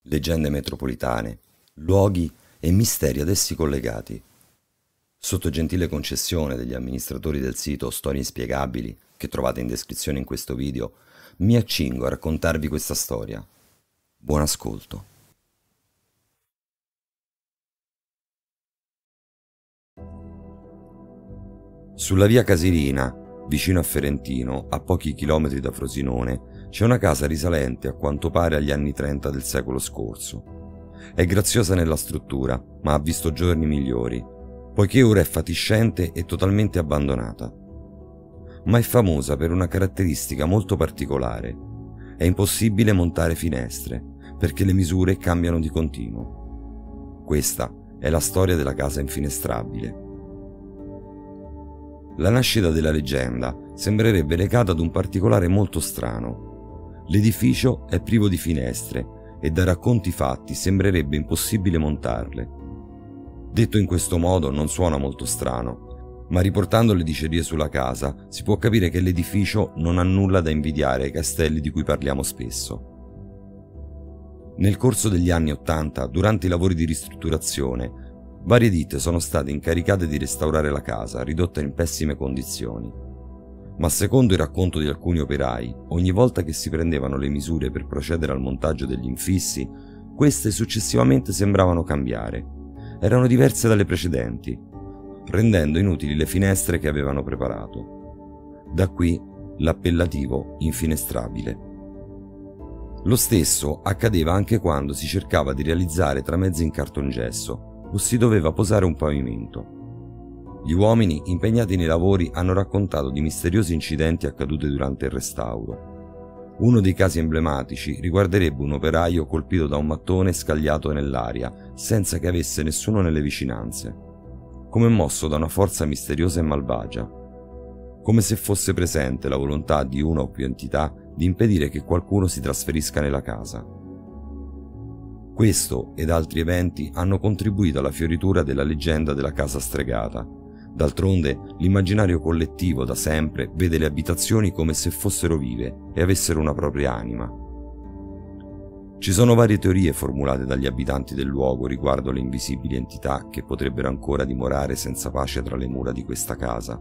leggende metropolitane, luoghi e misteri ad essi collegati. Sotto gentile concessione degli amministratori del sito Storie Inspiegabili, che trovate in descrizione in questo video, mi accingo a raccontarvi questa storia. Buon ascolto. Sulla via Casilina, vicino a Ferentino, a pochi chilometri da Frosinone, c'è una casa risalente a quanto pare agli anni 30 del secolo scorso. È graziosa nella struttura, ma ha visto giorni migliori, poiché ora è fatiscente e totalmente abbandonata. Ma è famosa per una caratteristica molto particolare. È impossibile montare finestre, perché le misure cambiano di continuo. Questa è la storia della casa infinestrabile. La nascita della leggenda sembrerebbe legata ad un particolare molto strano. L'edificio è privo di finestre e da racconti fatti sembrerebbe impossibile montarle. Detto in questo modo non suona molto strano, ma riportando le dicerie sulla casa si può capire che l'edificio non ha nulla da invidiare ai castelli di cui parliamo spesso. Nel corso degli anni '80, durante i lavori di ristrutturazione, varie ditte sono state incaricate di restaurare la casa, ridotta in pessime condizioni. Ma secondo il racconto di alcuni operai, ogni volta che si prendevano le misure per procedere al montaggio degli infissi, queste successivamente sembravano cambiare. Erano diverse dalle precedenti, rendendo inutili le finestre che avevano preparato. Da qui l'appellativo infinestrabile. Lo stesso accadeva anche quando si cercava di realizzare tramezzi in cartongesso o si doveva posare un pavimento. Gli uomini impegnati nei lavori hanno raccontato di misteriosi incidenti accaduti durante il restauro. Uno dei casi emblematici riguarderebbe un operaio colpito da un mattone scagliato nell'aria senza che avesse nessuno nelle vicinanze, come mosso da una forza misteriosa e malvagia, come se fosse presente la volontà di una o più entità di impedire che qualcuno si trasferisca nella casa. Questo ed altri eventi hanno contribuito alla fioritura della leggenda della casa stregata. D'altronde, l'immaginario collettivo da sempre vede le abitazioni come se fossero vive e avessero una propria anima. Ci sono varie teorie formulate dagli abitanti del luogo riguardo le invisibili entità che potrebbero ancora dimorare senza pace tra le mura di questa casa.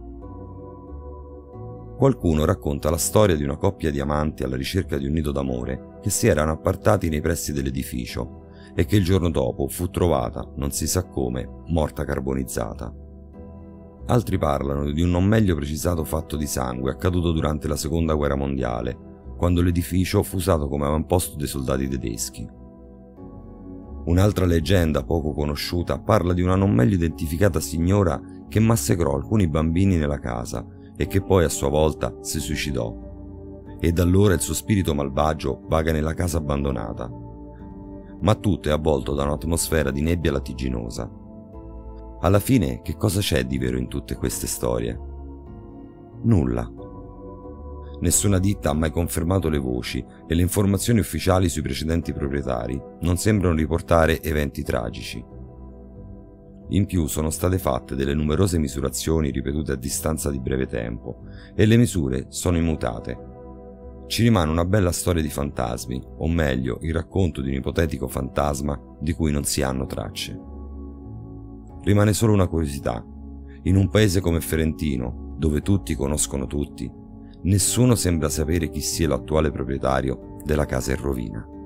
Qualcuno racconta la storia di una coppia di amanti alla ricerca di un nido d'amore che si erano appartati nei pressi dell'edificio e che il giorno dopo fu trovata, non si sa come, morta carbonizzata. Altri parlano di un non meglio precisato fatto di sangue accaduto durante la Seconda Guerra Mondiale, quando l'edificio fu usato come avamposto dei soldati tedeschi. Un'altra leggenda poco conosciuta parla di una non meglio identificata signora che massacrò alcuni bambini nella casa e che poi a sua volta si suicidò. E da allora il suo spirito malvagio vaga nella casa abbandonata. Ma tutto è avvolto da un'atmosfera di nebbia lattiginosa. Alla fine, che cosa c'è di vero in tutte queste storie? Nulla. Nessuna ditta ha mai confermato le voci e le informazioni ufficiali sui precedenti proprietari non sembrano riportare eventi tragici. In più sono state fatte delle numerose misurazioni ripetute a distanza di breve tempo e le misure sono immutate. Ci rimane una bella storia di fantasmi, o meglio, il racconto di un ipotetico fantasma di cui non si hanno tracce. Rimane solo una curiosità. In un paese come Ferentino, dove tutti conoscono tutti, nessuno sembra sapere chi sia l'attuale proprietario della casa in rovina.